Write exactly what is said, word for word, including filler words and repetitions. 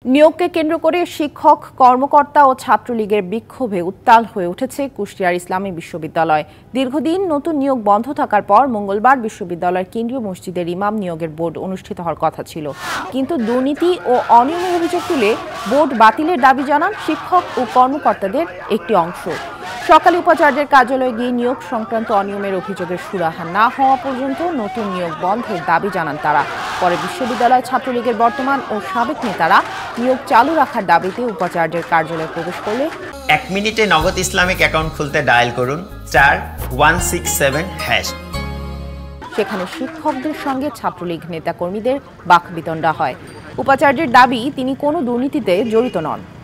নিয়োগকে কেন্দ্র করে শিক্ষক, কর্মকর্তা ও ছাত্রলীগের বিক্ষোভে উত্তাল হয়ে উঠেছে কুষ্টিয়ার ইসলামী বিশ্ববিদ্যালয়। দীর্ঘদিন নতুন নিয়োগ বন্ধ থাকার পর মঙ্গলবার বিশ্ববিদ্যালয়ের কেন্দ্রীয় মসজিদের ইমাম নিয়োগের বোর্ড অনুষ্ঠিত হওয়ার কথা ছিল, কিন্তু দুর্নীতি ও অনিয়মের অভিযোগ তুলে বোর্ড বাতিলের দাবি জানান শিক্ষক ও কর্মকর্তাদের একটি অংশ। সকালে উপাচার্যের কার্যালয়ে গিয়ে নিয়োগ সংক্রান্ত অনিয়মের অভিযোগের সুরাহা না হওয়া পর্যন্ত নতুন নিয়োগ বন্ধের দাবি জানান তারা। পরে বিশ্ববিদ্যালয় ছাত্রলীগের বর্তমান ও সাবেক নেতারা নিয়োগ চালু রাখার দাবিতে উপাচার্যের কার্যালয়ে প্রবেশ করলে এক মিনিটে নগদ ইসলামিক অ্যাকাউন্ট খুলতে ডায়াল করুন চার ওয়ান সিক্স সেভেন হ্যাশ। সেখানে শিক্ষকদের সঙ্গে ছাত্রলীগ নেতাকর্মীদের বাকবিতণ্ডা হয়। উপাচার্যের দাবি, তিনি কোনো দুর্নীতিতে জড়িত নন।